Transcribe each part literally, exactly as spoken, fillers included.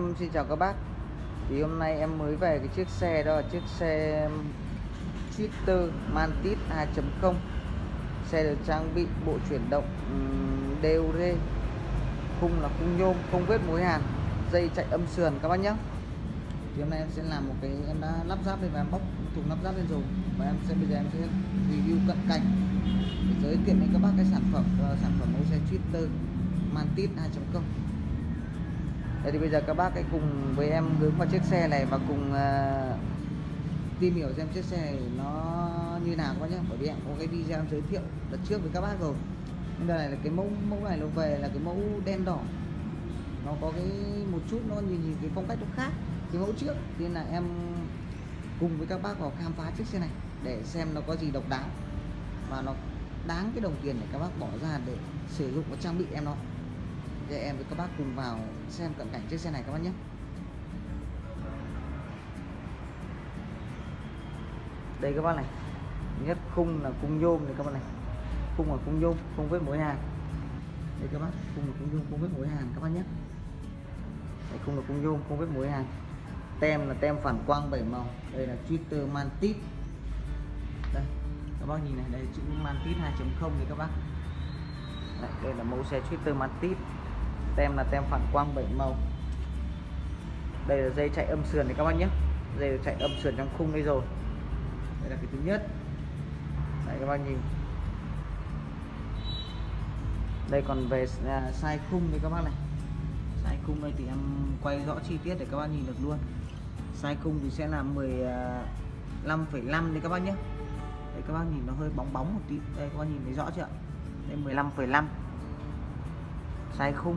Em xin chào các bác. Thì hôm nay em mới về cái chiếc xe đó là chiếc xe Twitter Mantis hai chấm không. Xe được trang bị bộ chuyển động um, đê ô rê, khung là khung nhôm, không vết mối hàn, dây chạy âm sườn các bác nhé. Thì hôm nay em sẽ làm một cái, em đã lắp ráp lên và em bóc thùng lắp ráp lên rồi, và em sẽ bây giờ em sẽ review cận cảnh để giới thiệu đến các bác cái sản phẩm sản phẩm mẫu xe Twitter Mantis hai chấm không. Đây thì bây giờ các bác hãy cùng với em hướng vào chiếc xe này và cùng uh, tìm hiểu xem chiếc xe này nó như nào các bác nhé. Bởi vì em có cái video em giới thiệu đợt trước với các bác rồi. Nhưng đây này là cái mẫu mẫu này nó về là cái mẫu đen đỏ, nó có cái một chút nó nhìn, nhìn cái phong cách nó khác cái mẫu trước, nên là em cùng với các bác vào khám phá chiếc xe này để xem nó có gì độc đáo và nó đáng cái đồng tiền để các bác bỏ ra để sử dụng và trang bị em nó. Để em với các bác cùng vào xem cận cảnh chiếc xe này các bác nhé. Đây các bác này, nhất khung là khung nhôm này các bác này, khung là khung nhôm không vết mối hàn. Đây các bác, khung là khung nhôm không vết mối hàn các bác nhé. Đây, khung là khung nhôm không vết mối hàn. Tem là tem phản quang bảy màu. Đây là Twitter Mantis. Đây các bác nhìn này, đây chữ Mantis hai chấm không này các bác. Đây, đây là mẫu xe Twitter Mantis. Tem là tem phản quang bảy màu. Đây là dây chạy âm sườn này các bác nhé. Dây chạy âm sườn trong khung đây rồi. Đây là cái thứ nhất. Đây các bác nhìn. Đây còn về size khung đây các bác này. Size khung đây thì em quay rõ chi tiết để các bác nhìn được luôn. Size khung thì sẽ là mười lăm phẩy năm đây các bác nhé. Đây các bác nhìn nó hơi bóng bóng một tí. Đây các bác nhìn thấy rõ chưa ạ? Đây mười lăm phẩy năm. Size khung.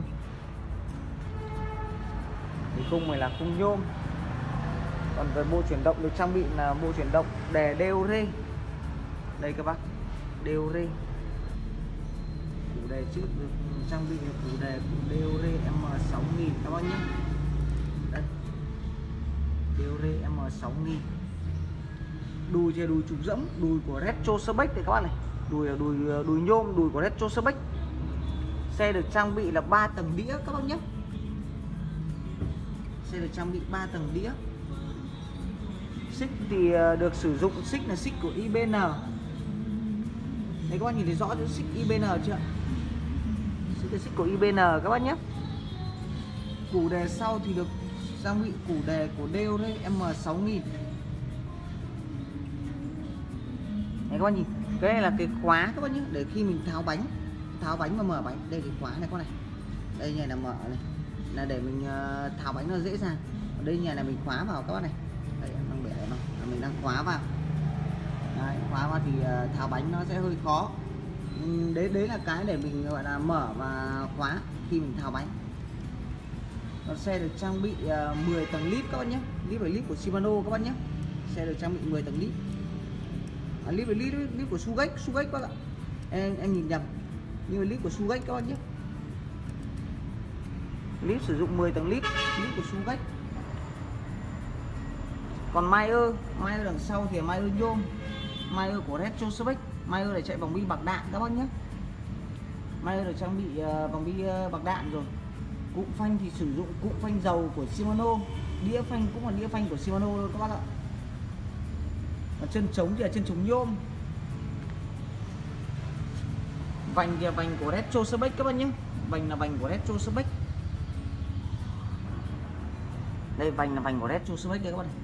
Thì khung này là khung nhôm. Còn về bộ chuyển động được trang bị là bộ chuyển động đè đê ô rê. Đây các bác, đê ô rê. Củ đề trước được trang bị là củ đề của đê ô rê em sáu nghìn các bác nhé. Đây, đê ô rê em sáu nghìn. Đùi thì đùi trục dẫm, đùi của Retrospec đây các bác này. Đùi là đùi đùi nhôm, đùi của Retrospec. Xe được trang bị là ba tầng đĩa các bác nhé. Xe được trang bị ba tầng đĩa. Xích thì được sử dụng xích là xích của i bê en. Đấy các bác nhìn thấy rõ chữ xích i bê en chưa? Xích là xích của i bê en các bác nhé. Củ đề sau thì được trang bị củ đề của đê ô rê em sáu nghìn. Đấy các bác nhìn, cái này là cái khóa các bác nhé, để khi mình tháo bánh, tháo bánh và mở bánh. Đây cái khóa này con này. Đây nhà là mở này, là để mình tháo bánh nó dễ dàng. Ở đây nhà là mình khóa vào các bác này. Đây em đang bẻ nó, mình đang khóa vào. Đấy, khóa vào thì tháo bánh nó sẽ hơi khó. Đấy đấy là cái để mình gọi là mở và khóa khi mình tháo bánh. Còn xe được trang bị mười tầng lip các bác nhé. Lip là lip của Shimano các bác nhé. Xe được trang bị mười tầng lip. À, lip là lip, lip của Sugek, Sugek các bạn. Em em nhìn nhầm. Nhưng mà lip của Sugek các bác nhé. Lip sử dụng mười tầng lip, lip của Sugek. Còn Mayer, Mayer đằng sau thì Mayer nhôm, Mayer của Retrospec. Mayer này chạy vòng bi bạc đạn các bác nhé. Mayer được trang bị uh, vòng bi uh, bạc đạn rồi. Cụm phanh thì sử dụng cụm phanh dầu của Shimano. Đĩa phanh cũng là đĩa phanh của Shimano luôn các bác ạ. Còn chân trống thì là chân trống nhôm. Vành thì là vành của Retrospec các bác nhé. Vành là vành của Retrospec. Đây vành là vành của Retrospec đây các bác này.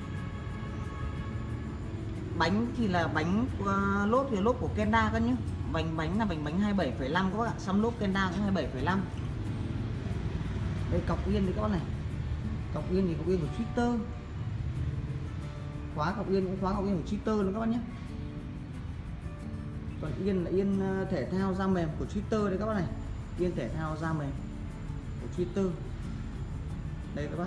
Bánh thì là bánh uh, lốp thì là lốp của Kenda các nhé. Vành bánh là vành bánh hai mươi bảy phẩy năm các bác ạ. Xăm lốp Kenda cũng hai mươi bảy phẩy năm. Đây cọc yên đấy các bác này. Cọc yên thì cọc yên của Twitter. Khóa cọc yên cũng khóa cọc yên của Twitter luôn các bác nhé. Còn yên là yên thể thao da mềm của Twitter đấy các bác này. Yên thể thao da mềm của Twitter. Đây các bác.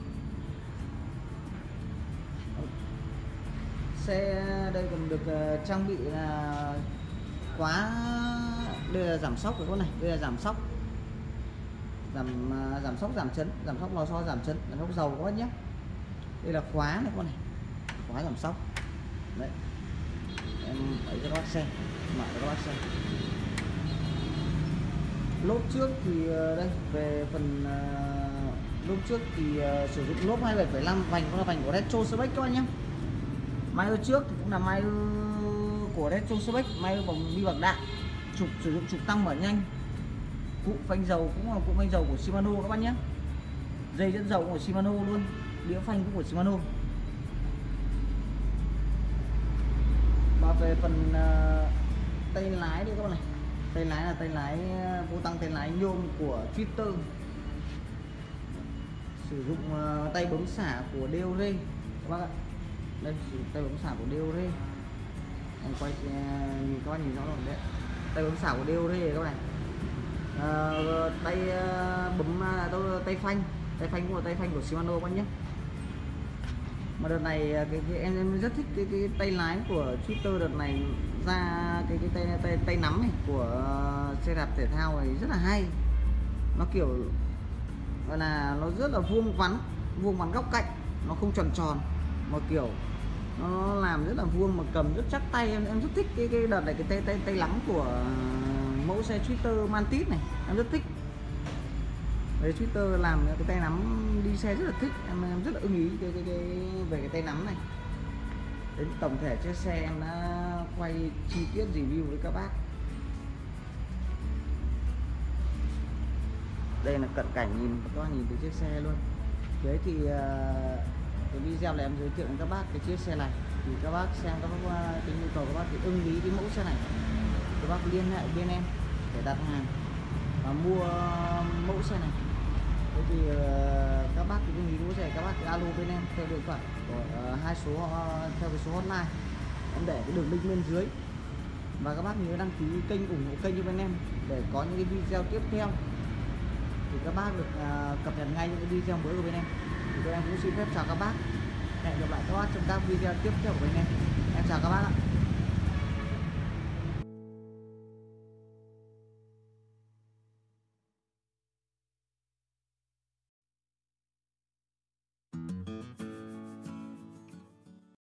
Xe đây còn được uh, trang bị là khóa. Đây là giảm sóc của con này, đây là giảm sóc, giảm uh, giảm sóc giảm chấn, giảm sóc lò xo giảm chấn, giảm sóc dầu các bác nhé. Đây là khóa này con này, khóa giảm sóc. Đấy, em ấy cho các bác xem, mở cho các bác xem. Lốp trước thì uh, đây về phần uh, Lúc trước thì uh, sử dụng lốp hai mươi bảy phẩy năm, vành cũng là vành của Retro Specs các bạn nhé. Máy ở trước thì cũng là máy của Retro Specs, máy vòng bi bạc đạn, trục sử dụng trục tăng mở nhanh, cụ phanh dầu cũng là cụ phanh dầu của Shimano các bạn nhé. Dây dẫn dầu của Shimano luôn, đĩa phanh cũng của Shimano. Và về phần uh, tay lái đi các bạn này, tay lái là tay lái vô tăng tay lái nhôm của Twitter, sử dụng uh, tay bấm xả của đê ô rê các bác ạ. Đây sử dụng tay bấm xả của đê ô rê, em quay uh, nhìn các bạn nhìn rõ rồi đấy, tay bấm xả của đê ô rê các bạn này. Uh, tay uh, bấm uh, tay phanh, tay phanh cũng là tay phanh của Shimano các bạn nhé. Mà đợt này cái, cái em, em rất thích cái, cái tay lái của Twitter đợt này ra cái cái tay tay tay nắm này của xe đạp thể thao này rất là hay. Nó kiểu gọi là nó rất là vuông vắn, vuông vắn góc cạnh, nó không tròn tròn mà kiểu nó làm rất là vuông mà cầm rất chắc tay. Em em rất thích cái cái đợt này cái tay tay tay nắm của mẫu xe Twitter Mantis này, em rất thích. Đấy, Twitter làm cái tay nắm đi xe rất là thích, em, em rất là ưng ý cái, cái, cái về cái tay nắm này. Đến tổng thể chiếc xe em đã quay chi tiết review với các bác. Đây là cận cảnh nhìn các bác nhìn thấy chiếc xe luôn. Thế thì uh, cái video này em giới thiệu đến các bác cái chiếc xe này, thì các bác xem các bác cái nhu cầu các bác thì ưng ý cái mẫu xe này, các bác liên hệ bên em để đặt hàng và mua mẫu xe này. Thế thì uh, các bác thì ưng ý mẫu xe các bác thì alo bên em theo điện thoại của uh, hai số uh, theo cái số hotline em để cái đường link bên dưới. Và các bác nhớ đăng ký kênh, ủng hộ kênh cho bên em để có những cái video tiếp theo thì các bác được uh, cập nhật ngay những cái video mới của bên em. Thì bên em cũng xin phép chào các bác, hẹn gặp lại các bác trong các video tiếp theo của bên em. Em chào các bác ạ.